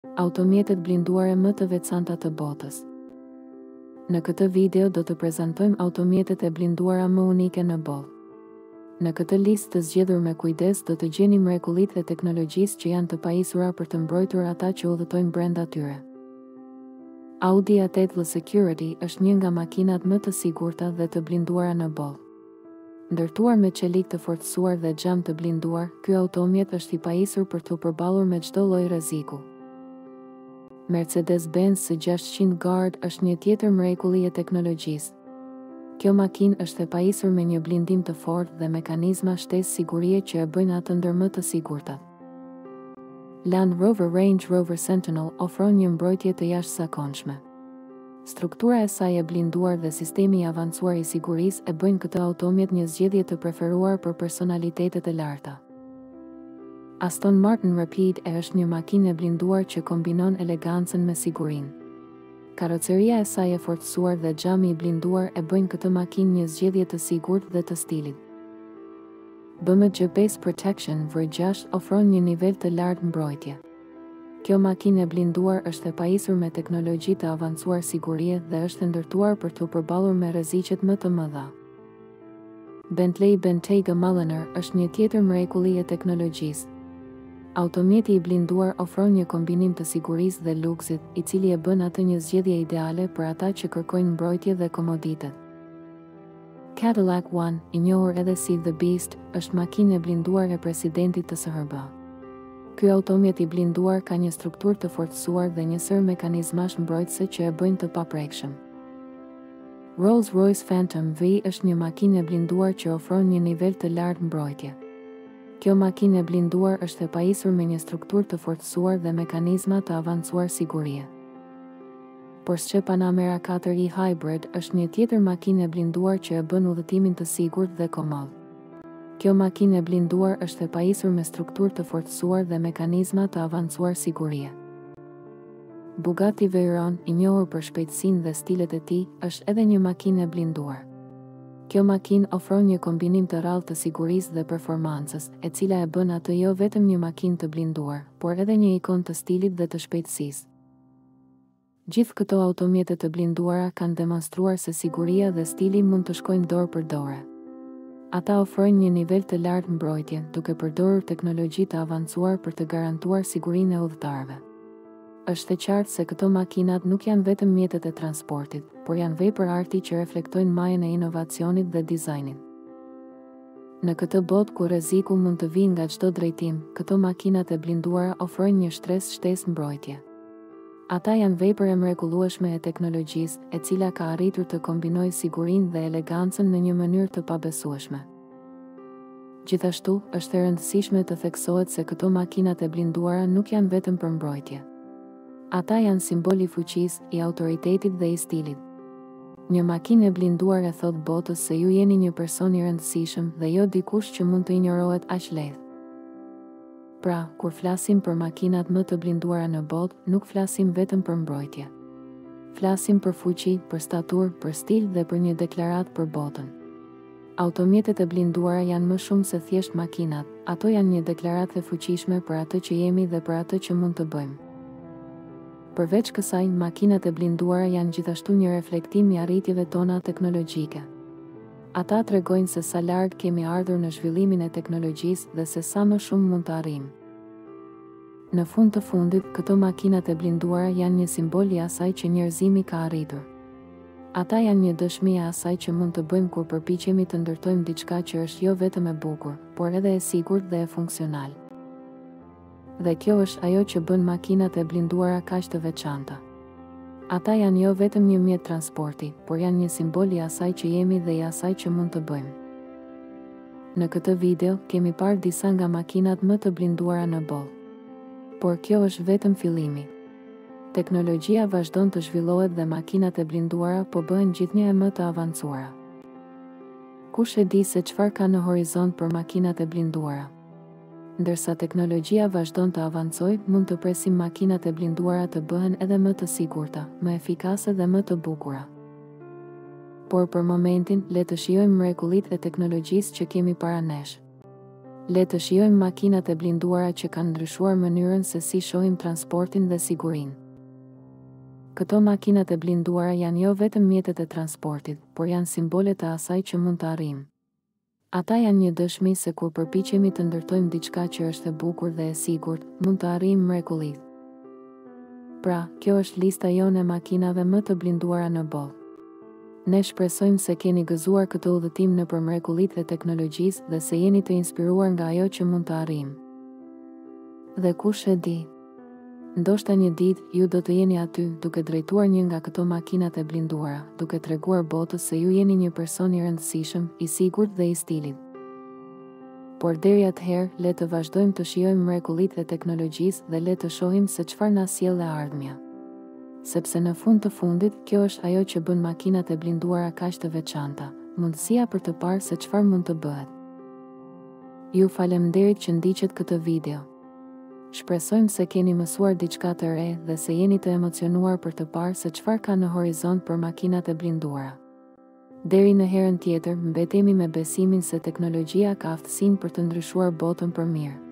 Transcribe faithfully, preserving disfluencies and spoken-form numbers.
Automjetet blinduare më të veçanta të botës. Në këtë video do të prezantojmë automjetet e blinduara më unike në botë. Në këtë listë të zgjedhur me kujdes do të gjeni mrekullitë e teknologjisë që janë të pajisura për të mbrojtur ata që udhëtojnë brenda tyre. Audi A tetë Security është një nga makinat më të sigurta dhe të blinduara në botë. Ndërtuar me çelik të fortësuar dhe xham të blinduar, ky automjet është i pajisur për të përballur me çdo lloj rreziku. Mercedes-Benz S gjashtëqind Guard është një tjetër mrekulli e teknologjisë. Kjo makinë është e pajisur me një blindim të fortë dhe mekanizma shtesë sigurie që e bëjnë atë ndër më të sigurtat. Land Rover Range Rover Sentinel ofron një mbrojtje të jashtëzakonshme. Struktura e saj e blinduar dhe sistemi i avancuar i sigurisë e bëjnë këtë automjet një zgjedhje të preferuar për personalitetet e larta. Aston Martin Rapide e është një makinë e blinduar që kombinon elegancën me sigurinë. Karroceria e saj e fortësuar dhe xhami i blinduar e bëjnë këtë makinë një zgjedhje të sigurt dhe të stilit. B M W Base Protection V gjashtë ofron një nivel të lartë mbrojtje. Kjo makinë e blinduar është e pajisur me teknologji të avancuar sigurie dhe është ndërtuar për të përballur me rreziqet më të mëdha. Bentley Bentayga Mulliner është një tjetër mrekulli e teknologjisë. Automjeti i blinduar ofron një kombinim të sigurisë dhe luksit, i cili e bën atë një zgjedhje ideale për ata që kërkojnë mbrojtje dhe komoditet. Cadillac One, i njohur edhe si The Beast, është makinë e blinduar e presidentit të S H B. Ky automjet i blinduar ka një strukturë të fortësuar dhe një sër mekanizmash mbrojtëse që e bëjnë të paprekshëm. Rolls-Royce Phantom V është një makinë e blinduar që ofron një nivel të lartë mbrojtje. Kjo makinë e blinduar është e pajisur me një strukturë të fortësuar dhe mekanizma të avancuar sigurie. Porsche Panamera katër i Hybrid është një tjetër makinë e blinduar që e bën udhëtimin të sigurt dhe komod. Kjo makinë e blinduar është e pajisur me strukturë të fortësuar dhe mekanizma të avancuar sigurie. Bugatti Veyron, i njohur për shpejtësinë dhe stilet e tij, është edhe një makinë e blinduar. Kjo makinë ofron një kombinim të rrallë të sigurisë dhe performancës, e cila e bën atë jo vetëm një makinë të blinduar, por edhe një ikon të stilit dhe të shpejtësisë. Gjithë këto automjete të blinduara kanë demonstruar se siguria dhe stili mund të shkojnë dorë për dorë. Ata ofrojnë një nivel të lartë mbrojtje, duke përdorur teknologji të avancuar për të garantuar sigurinë e udhëtarëve. Është e qartë se këto makinat nuk janë vetëm mjetet e transportit, por janë vepër arti që reflektojnë majën e inovacionit dhe dizajnit. Në këtë botë ku rreziku mund të vijë nga çdo drejtim, këto makinat e blinduara ofrojnë një shtresë shtesë mbrojtje. Ata janë vepër e mrekullueshme e teknologjisë, e cila ka arritur të kombinojë sigurinë dhe elegancën në një mënyrë të pabesueshme. Gjithashtu, është e rëndësishme të theksohet se këto makinat e blinduara nuk janë vetëm për mbrojtje. Ata janë simboli i fuqisë, i autoritetit dhe i stilit. Një makinë e blinduar e thot botës se ju jeni një person i rëndësishëm dhe jo dikush që mund të injorohet aq lehtë. Pra, kur flasim për makinat më të blinduara në botë, nuk flasim vetëm për mbrojtje. Flasim për fuqi, për staturë, për stil dhe për një deklaratë për botën. Automjetet e blinduara janë më shumë se thjesht makinat, ato janë një deklaratë e fuqishme për atë që jemi dhe për atë që mund të bëjmë. Përveç kësaj, makinat e blinduara janë gjithashtu një reflektim i arritjeve tona teknologjike. Ata tregojnë se sa larg kemi ardhur në zhvillimin e teknologjisë dhe se sa më shumë mund të arrijmë. Në fund të fundit, këto makinat e blinduara janë një simbol i asaj që njerëzimi ka arritur. Ata janë një dëshmi e asaj që mund të bëjmë kur përpiqemi të ndërtojmë diçka që është jo vetëm e bukur, por edhe e sigurt dhe e funksional. Dhe kjo është ajo që bën makinat e blinduara kaq të veçanta. Ata janë jo vetëm një mjet transporti, por janë një simbol i asaj që jemi dhe i asaj që mund të bëjmë. Në këtë video, kemi parë disa nga makinat më të blinduara në botë. Por kjo është vetëm fillimi. Teknologjia vazhdon të zhvillohet dhe makinat e blinduara po bëhen gjithnjë e më të avancuara. Kush e di se çfarë ka në horizont për makinat e blinduara? Ndërsa teknologjia vazhdon të avancojë, mund të presim makinat e blinduara të bëhen edhe më të sigurta, më efikase dhe më të bukura. Por për momentin, le të shijojmë mrekullitë e teknologjisë që kemi para nesh. Le të shijojmë makinat e blinduara që kanë ndryshuar mënyrën se si shohim transportin dhe sigurinë. Këto makinat e blinduara janë jo vetëm mjetet e transportit, por janë simbole të asaj që mund të arrijmë. Ata janë një dëshmi se kur përpiqemi të ndërtojmë diçka që është e bukur dhe e sigurt, mund të arrijmë mrekullitë. Pra, kjo është lista jonë e makinave më të blinduara në botë. Ne shpresojmë se keni gëzuar këtë udhëtim nëpër mrekullitë e teknologjisë dhe se jeni të inspiruar nga ajo që mund të arrijmë. Dhe kush e di? Ndoshta një ditë ju do të jeni aty duke drejtuar një nga këto makinat e blinduara, duke treguar botës se ju jeni një person i rëndësishëm, i sigurt dhe i stilit. Por deri atëherë, le të vazhdojmë të shijojmë mrekullitë e teknologjisë dhe le të shohim se çfarë na sjell e ardhmja. Sepse në fund të fundit, kjo është ajo që bën makinat e blinduara kaq të veçanta, mundësia për të parë se çfarë mund të bëhet. Ju faleminderit që ndiqet këtë video. Shpresojmë se keni mësuar diçka të re dhe se jeni të emocionuar për të parë se çfarë ka në horizont për makinat e blinduara. Deri në herën tjetër, mbetemi me besimin se teknologjia ka aftësinë për të ndryshuar botën për mirë.